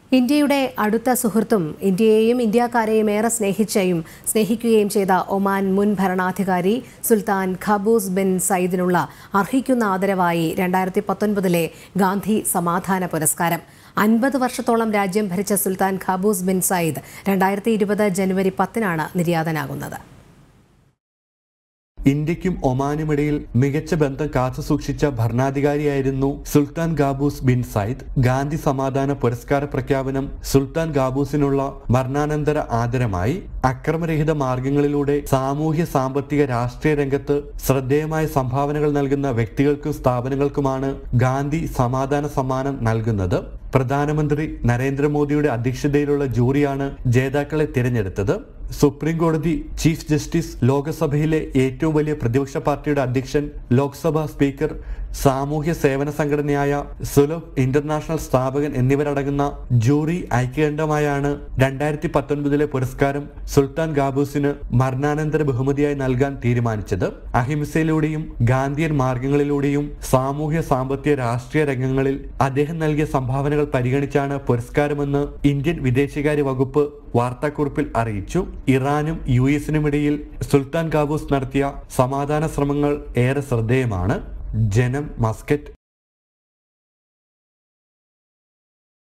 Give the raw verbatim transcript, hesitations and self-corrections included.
ഇന്ത്യയുടെ അടുത്ത സുഹൃത്തും ഇന്ത്യയെയും ഇന്ത്യക്കാരെയും ഏറെ സ്നേഹിച്ചയും സ്നേഹിക്കുകയും ചെയ്ത ഒമാൻ മുൻ ഭരണാധികാരി സുൽത്താൻ ഖാബൂസ് ബിൻ സയ്യിദിനുള്ള അർഹിക്കുന്ന ആദരവായി രണ്ടായിരത്തി പത്തൊൻപതിലെ ഗാന്ധി സമാധാന പുരസ്കാരം. അൻപത് വർഷത്തോളം രാജ്യം ഭരിച്ച സുൽത്താൻ ഖാബൂസ് ബിൻ സയ്യിദ് രണ്ടായിരത്തി ഇരുപത് ജനുവരി പത്തിനാണ് നിര്യാതനാകുന്നത്. ഇന്ത്യക്കും ഒമാനുമിടയിൽ മികച്ച ബന്ധം കാത്തുസൂക്ഷിച്ച ഭരണാധികാരിയായിരുന്നു Sultan Qaboos bin Said. Gandhi സമാധാന പുരസ്കാര പ്രഖ്യാപനം സുൽത്താൻ ഖാബൂസിനുള്ള മരണാനന്തര ആദരമായി. അക്രമരഹിത മാർഗങ്ങളിലൂടെ സാമൂഹ്യ സാമ്പത്തിക രാഷ്ട്രീയ രംഗത്ത് ശ്രദ്ധേയമായ സംഭാവനകൾ നൽകുന്ന വ്യക്തികൾക്കും സ്ഥാപനങ്ങൾക്കുമാണ് ഗാന്ധി സമാധാന സമ്മാനം നൽകുന്നത്. പ്രധാനമന്ത്രി നരേന്ദ്രമോദിയുടെ അധ്യക്ഷതയിലുള്ള ജൂറിയാണ് ജേതാക്കളെ തിരഞ്ഞെടുത്തത്. സുപ്രീം കോടതി ചീഫ് ജസ്റ്റിസ്, ലോക്സഭയിലെ ഏറ്റവും വലിയ പ്രതിപക്ഷ പാർട്ടിയുടെ അധ്യക്ഷൻ, ലോക്സഭാ സ്പീക്കർ, സാമൂഹ്യ സേവന സംഘടനയായ സുലഭ് ഇന്റർനാഷണൽ സ്ഥാപകൻ എന്നിവരടങ്ങുന്ന ജൂറി ഐക്യകണ്ഠമായാണ് രണ്ടായിരത്തി പത്തൊൻപതിലെ പുരസ്കാരം സുൽത്താൻ ഖാബൂസിന് മരണാനന്തര ബഹുമതിയായി നൽകാൻ തീരുമാനിച്ചത്. അഹിംസയിലൂടെയും ഗാന്ധിയൻ മാർഗങ്ങളിലൂടെയും സാമൂഹ്യ സാമ്പത്തിക രാഷ്ട്രീയ രംഗങ്ങളിൽ അദ്ദേഹം നൽകിയ സംഭാവനകൾ പരിഗണിച്ചാണ് പുരസ്കാരമെന്ന് ഇന്ത്യൻ വിദേശകാര്യ വകുപ്പ് വാർത്താക്കുറിപ്പിൽ അറിയിച്ചു. ഇറാനും യു എസിനുമിടയിൽ സുൽത്താൻ ഖാബൂസ് നടത്തിയ സമാധാന ശ്രമങ്ങൾ ഏറെ ശ്രദ്ധേയമാണ്. ജനം, മസ്കറ്റ്.